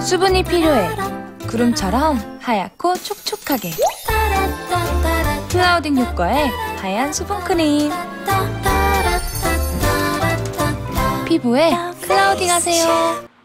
수분이 필요해. 구름처럼 하얗고 촉촉하게. 클라우딩 효과의 하얀 수분크림. 피부에 클라우딩 하세요.